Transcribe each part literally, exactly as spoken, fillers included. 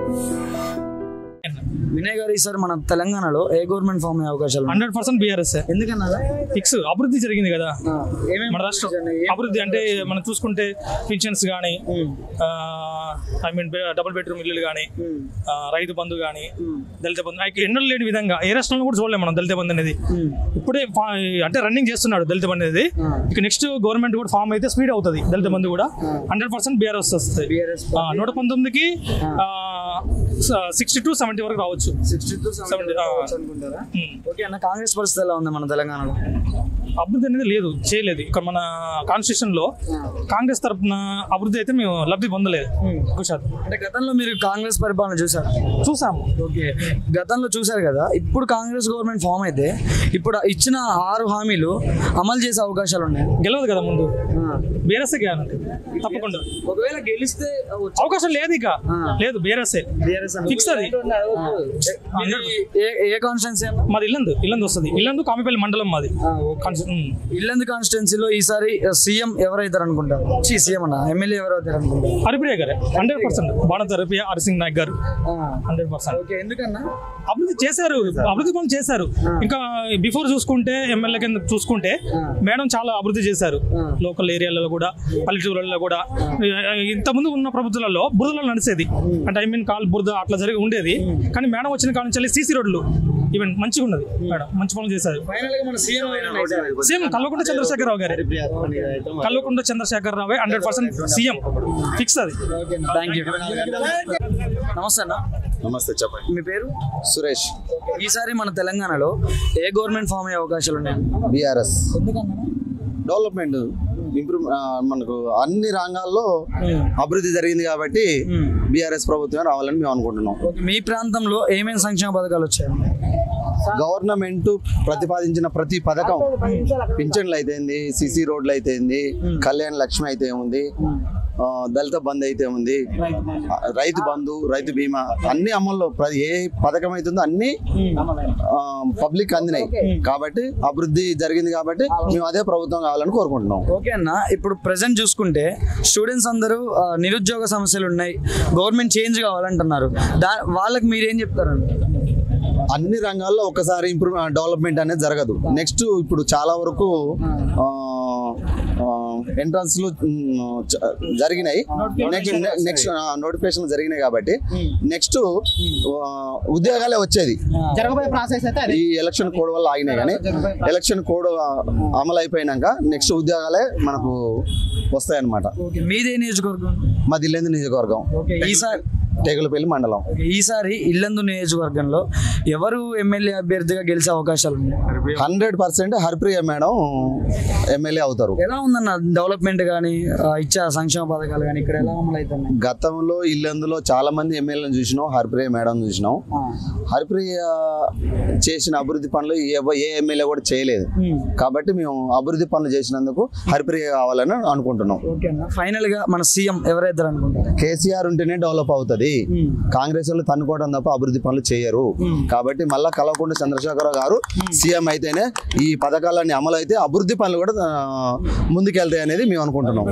వినయ్ గారు ఈసారి మన తెలంగాణలో ఏ గవర్నమెంట్ ఫామ్ అయ్యే అవకాశాలు? Hundred percent BRS. ఎందుకన్నా ఫిక్స్ అభివృద్ధి జరిగింది కదా మన రాష్ట్రం. అభివృద్ధి అంటే మనం చూసుకుంటే పింఛన్స్ కానీ, ఐ మీన్ డబుల్ బెడ్రూమ్ ఇల్లులు కానీ, రైతు బంధు కానీ, దళిత బంధు ఎన్నో లేని విధంగా ఏ రాష్ట్రంలో కూడా చూడలేము మనం దళిత బంధు అనేది. ఇప్పుడే అంటే రన్నింగ్ చేస్తున్నాడు దళిత బంధు అనేది. ఇక నెక్స్ట్ గవర్నమెంట్ కూడా ఫామ్ అయితే స్పీడ్ అవుతుంది దళిత బంధు కూడా. హండ్రెడ్ పర్సెంట్ బీఆర్ఎస్ వస్తుంది. నూట పంతొమ్మిదికి సిక్స్టీ టు సెవెంటీ వరకు రావచ్చు. కాంగ్రెస్ పరిస్థితి ఎలా ఉంది మన తెలంగాణలో? అభివృద్ధి అనేది లేదు, చేయలేదు. ఇక్కడ మన కాన్స్టిట్యూషన్ లో కాంగ్రెస్ తరఫున అభివృద్ధి అయితే మేము లబ్ధి పొందలేదు. అంటే గతంలో మీరు కాంగ్రెస్ పరిపాలన చూసారు? చూసాము. ఓకే, గతంలో చూసారు కదా. ఇప్పుడు కాంగ్రెస్ గవర్నమెంట్ ఫామ్ అయితే ఇప్పుడు ఇచ్చిన ఆరు హామీలు అమలు చేసే అవకాశాలు ఉన్నాయి. గెలవదు కదా ముందు, బీఆర్ఎస్ గ్యారంటీ తప్పకుండా. ఒకవేళ గెలిస్తే అవకాశం లేదు, ఇక లేదు. BRS fix. అది ఏ కాన్స్టిట్యున్సీ? మాది ఇల్లందు. ఇల్లందు వస్తుంది. ఇల్లందు కామిపల్లి మండలం మాది. ఇల్లందు కాన్స్టిట్యున్సీలో ఈసారి సీఎం ఎవరైతారు అనుకుంటారు? సీఎం అన్న ఎమ్మెల్యే ఎవరైతారు అనుకుంటారు? హరిప్రియ గారే హండ్రెడ్ పర్సెంట్. బాణత హరిప్రియ, హరిసింగ్ నాయక్ గారు హండ్రెడ్ పర్సెంట్. ఓకే, ఎందుకన్నా? అభివృద్ధి చేశారు, అభివృద్ధి పనులు చేశారు. ఇంకా బిఫోర్ చూసుకుంటే ఎమ్మెల్యే కింద చూసుకుంటే మేడం చాలా అభివృద్ధి చేశారు. లోకల్ ఏరియాలలో కూడా, పల్లెటూరులలో కూడా. ఇంతకుముందు ఉన్న ప్రభుత్వాలలో బురదలో నడిచేది, అంటే ఐ మీన్ కాల్ బురద అట్లా జరిగి ఉండేది. కానీ మేడం వచ్చిన కాడ నుంచి సీసీ రోడ్లు ఈవెన్ మంచిగా ఉన్నది. మేడం మంచి పనులు చేశారు. సీఎం కల్వకుంట్ల చంద్రశేఖరరావు గారు. Kalvakuntla Chandrashekar Rao hundred percent CM fix. అది. Thank you. నమస్తే అన్న. నమస్తే, చెప్పండి. మీ పేరు? సురేష్. ఈసారి మన తెలంగాణలో ఏ గవర్నమెంట్ ఫామ్ అయ్యే అవకాశాలు ఉన్నాయి? బీఆర్ఎస్. డెవలప్మెంట్ ఇంప్రూవ్, మనకు అన్ని రంగాల్లో అభివృద్ధి జరిగింది కాబట్టి బీఆర్ఎస్ ప్రభుత్వం రావాలని మేము అనుకుంటున్నాం. మీ ప్రాంతంలో ఏమేమి సంక్షేమ పథకాలు వచ్చాయి? గవర్నమెంట్ ప్రతిపాదించిన ప్రతి పథకం, పింఛన్లు అయితేంది, సిసి రోడ్లు అయితేంది, కళ్యాణ లక్ష్మి అయితే ఉంది, దళిత బంధు అయితే ఉంది, రైతు బంధు, రైతు బీమా అన్ని అమల్లో ఏ పథకం అవుతుందో అన్ని పబ్లిక్ అందినాయి. కాబట్టి అభివృద్ధి జరిగింది కాబట్టి మేము అదే ప్రభుత్వం కావాలని కోరుకుంటున్నాం. ఓకే అన్న, ఇప్పుడు ప్రెసెంట్ చూసుకుంటే స్టూడెంట్స్ అందరూ నిరుద్యోగ సమస్యలు ఉన్నాయి, గవర్నమెంట్ చేంజ్ కావాలంటున్నారు. దా వాళ్ళకి మీరేం చెప్తారండి? అన్ని రంగాల్లో ఒకసారి ఇంప్రూవ్ డెవలప్మెంట్ అనేది జరగదు. నెక్స్ట్ ఇప్పుడు చాలా వరకు ఎంట్రన్స్లు జరిగినాయి, నెక్స్ట్ నెక్స్ట్ నోటిఫికేషన్ జరిగినాయి కాబట్టి నెక్స్ట్ ఉద్యోగాలే వచ్చేది. ఈ ఎలక్షన్ కోడ్ వల్ల ఆగినాయి, కానీ ఎలక్షన్ కోడ్ అమలు అయిపోయినాక నెక్స్ట్ ఉద్యోగాలే మనకు వస్తాయి అన్నమాట. మీదే నియోజకవర్గం? మాది ఇల్లందు నియోజకవర్గం, ఈసారి టేగులపల్లి మండలం. ఈసారి ఇల్లందు నియోజకవర్గంలో ఎవరు ఎమ్మెల్యే అభ్యర్థిగా గెలిచే అవకాశాలు ఉన్నాయి? Hundred percent Haripriya madam MLA అవుతారు. ఎలా ఉందన్న డెవలప్మెంట్ కానీ ఇచ్చే సంక్షేమ పథకాలు కానీ ఇక్కడ ఎలా అమలు అవుతున్నాయి? గతంలో ఇల్లందులో చాలా మంది ఎమ్మెల్యేలను చూసినాం, హరిప్రియ మేడం చూసినాం. హరిప్రియ చేసిన అభివృద్ధి పనులు ఏ ఎమ్మెల్యే కూడా చేయలేదు. కాబట్టి మేము అభివృద్ధి పనులు చేసినందుకు హరిప్రియ కావాలని అనుకుంటున్నాం. ఫైనల్ గా మన సీఎం ఎవరైతారు అనుకుంటారు? కేసీఆర్ ఉంటేనే డెవలప్ అవుతుంది. కాంగ్రెస్ వాళ్ళు తన్నుకోవడం తప్ప అభివృద్ధి పనులు చేయరు. కాబట్టి మళ్ళా కల్వకుంట్ల చంద్రశేఖరరావు గారు సీఎం అయితేనే ఈ పథకాలన్నీ అమలు అయితే అభివృద్ధి పనులు కూడా ముందుకెళ్తాయి అనేది మేము అనుకుంటున్నాం.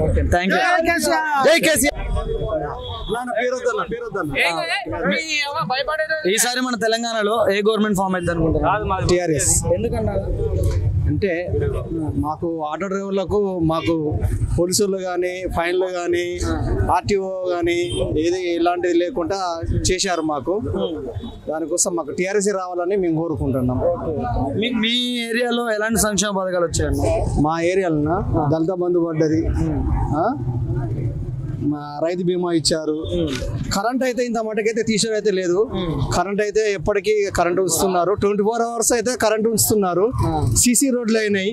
ఈసారి మన తెలంగాణలో ఏ గవర్నమెంట్ ఫామ్ అయితే అనుకుంటున్నారు? టిఆర్ఎస్. ఎందుకన్నా? అంటే మాకు ఆటో డ్రైవర్లకు, మాకు పోలీసులు కానీ, ఫైన్లు కానీ, ఆర్టీఓ కానీ ఏది ఇలాంటిది లేకుండా చేశారు మాకు. దానికోసం మాకు టిఆర్ఎస్ రావాలని మేము కోరుకుంటున్నాం. మీ ఏరియాలో ఎలాంటి సంక్షేమ పథకాలు వచ్చాయండి? మా ఏరియాలో దళిత బంధు పడ్డది, రైతు బీమా ఇచ్చారు. కరెంట్ అయితే ఇంత మటుకైతే తీసేది అయితే లేదు. కరెంట్ అయితే ఎప్పటికీ కరెంట్ ఉంచుతున్నారు, ట్వంటీ ఫోర్ అవర్స్ అయితే కరెంట్ ఉంచుతున్నారు. సిసి రోడ్లు అయినాయి.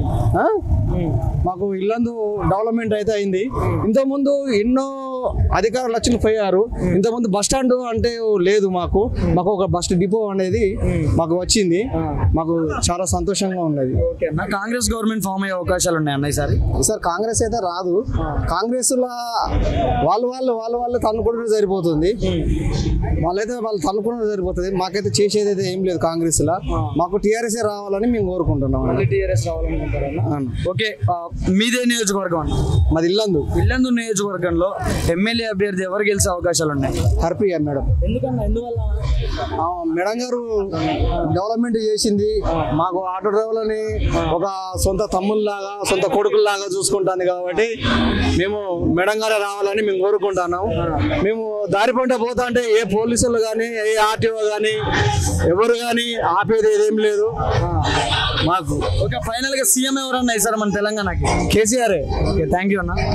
మాకు ఇల్లందు డెవలప్మెంట్ అయితే అయింది. ఇంతకుముందు ఎన్నో అధికారులు వచ్చి పోయారు. ఇంతకుముందు బస్ స్టాండ్ అంటే లేదు, మాకు మాకు ఒక బస్ డిపో అనేది మాకు వచ్చింది. మాకు చాలా సంతోషంగా ఉన్నది. కాంగ్రెస్ గవర్నమెంట్ ఫామ్ అయ్యే అవకాశాలు ఉన్నాయి అన్న ఈసారి? ఈసారి కాంగ్రెస్ అయితే రాదు. కాంగ్రెస్ వాళ్ళు వాళ్ళు వాళ్ళు వాళ్ళు తన్నుకుంటే సరిపోతుంది, వాళ్ళైతే వాళ్ళు తన్నుకుంటే సరిపోతుంది. మాకైతే చేసేది అయితే ఏం లేదు కాంగ్రెస్ లా. మాకు టీఆర్ఎస్ రావాలని మేము కోరుకుంటున్నాం. టీఆర్ఎస్ రావాలనుకుంటారా? ఓకే, మీదే నియోజకవర్గం అన్న? మాది ఇల్లందు. ఇల్లందు నియోజకవర్గంలో ఎమ్మెల్యే అభ్యర్థి ఎవరు గెలిచే అవకాశాలు ఉన్నాయి? హర్ప్రియ మేడం. ఎందుకన్నా, ఎందువల్ల? మేడం గారు డెవలప్మెంట్ చేసింది. మాకు ఆటో డ్రైవర్లని ఒక సొంత తమ్ముళ్ళలాగా సొంత కొడుకుల్లాగా చూసుకుంటాను కాబట్టి మేము మేడం గారే రావాలని మేము కోరుకుంటున్నాం. మేము దారి పంట పోతా అంటే ఏ పోలీసులు కానీ ఏ ఆర్టీఓ కానీ ఎవరు కానీ ఆపేది ఏదేం లేదు మాకు. ఓకే, ఫైనల్ గా సీఎం ఎవరన్నా సార్ మన తెలంగాణకి? కేసీఆర్. ఓకే, థ్యాంక్ యూ అన్న.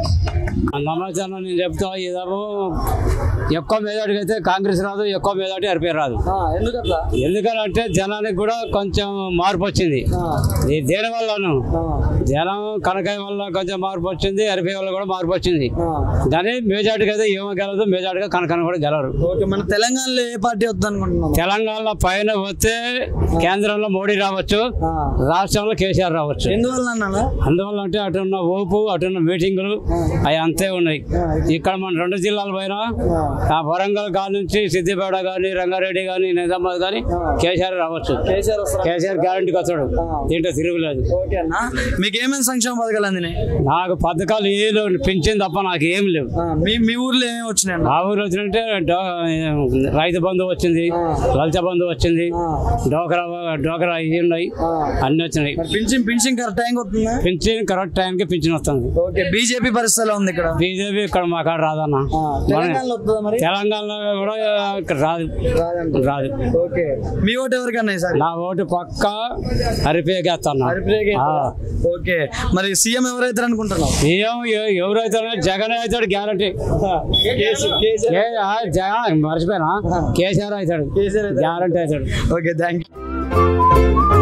నమ్మకం నేను చెప్తా, ఇదేమో ఎక్కువ మెజార్టీ అయితే కాంగ్రెస్ రాదు, ఎక్కువ మెజార్టీ హర్ప్రియ రాదు. ఎందుకట్లా? ఎందుకంటే జనానికి కూడా కొంచెం మార్పు వచ్చింది. దేని వల్లను జనం కనకాయ వల్ల కొంచెం మార్పు వచ్చింది, హర్ప్రియ వల్ల కూడా మార్పు వచ్చింది. దాని మెజార్టీకి అయితే ఏమో గెలదు, మెజార్టీగా కనకాయ కూడా గెలరు. ఓకే, మన తెలంగాణలో ఏ పార్టీ వద్దు అనుకుంటున్నాం? తెలంగాణలో పైన వస్తే కేంద్రంలో మోడీ రావచ్చు, రాష్ట్రంలో కేసీఆర్ రావచ్చు. ఎందువల్ల అన్నా? అందువల్ల అంటే అటున్న ఓపు అటున్న మీటింగులు అవి అంతే ఉన్నాయి. ఇక్కడ మన రెండు జిల్లాల పైన ఆ వరంగల్ కాడ నుంచి సిద్దిపేట కానీ రంగారెడ్డి కానీ నిజామాబాద్ కానీ కేసీఆర్ రావచ్చు. కేసీఆర్ గ్యారంటీకి వచ్చాడు, దీంట్లో తిరుగులేదు. ఓకే అన్న, మీకు ఏమేమి సంక్షేమ పథకాలు అందినాయి? నాకు పథకాలు ఏ లేవు, పింఛన్ తప్ప నాకు ఏం లేవు. మీ మీ ఊర్లో ఏమేమి వచ్చినాయి? ఆ ఊరు వచ్చినట్టే రైతు బంధు వచ్చింది, లలిత బంధు వచ్చింది, డోకరా డోకరా ఇవి ఉన్నాయి, అన్ని వచ్చినాయి. పింఛన్ పింఛన్ కరెక్ట్ టైంకి వస్తుందా? పింఛన్ కరెక్ట్ టైంకి పింఛన్ వస్తుంది. ఓకే, బీజేపీ పరిస్థితి ఉంది ఇక్కడ? బీజేపీ ఇక్కడ మా కాడ రాదన్న. తెలంగాణలో కూడా ఇక్కడ రాదు రాదు. ఓకే, మీ ఓటు ఎవరికన్నా సార్? నా ఓటు పక్క హర్ప్రియకి వేస్తాను. ఓకే, మరి సీఎం ఎవరైతారు అనుకుంటున్నావు? సీఎం ఎవరైతే జగన్ అవుతాడు గ్యారంటీ. మర్చిపోయినా కేసీఆర్ అవుతాడు గ్యారంటీ అవుతాడు. Okay, thank you.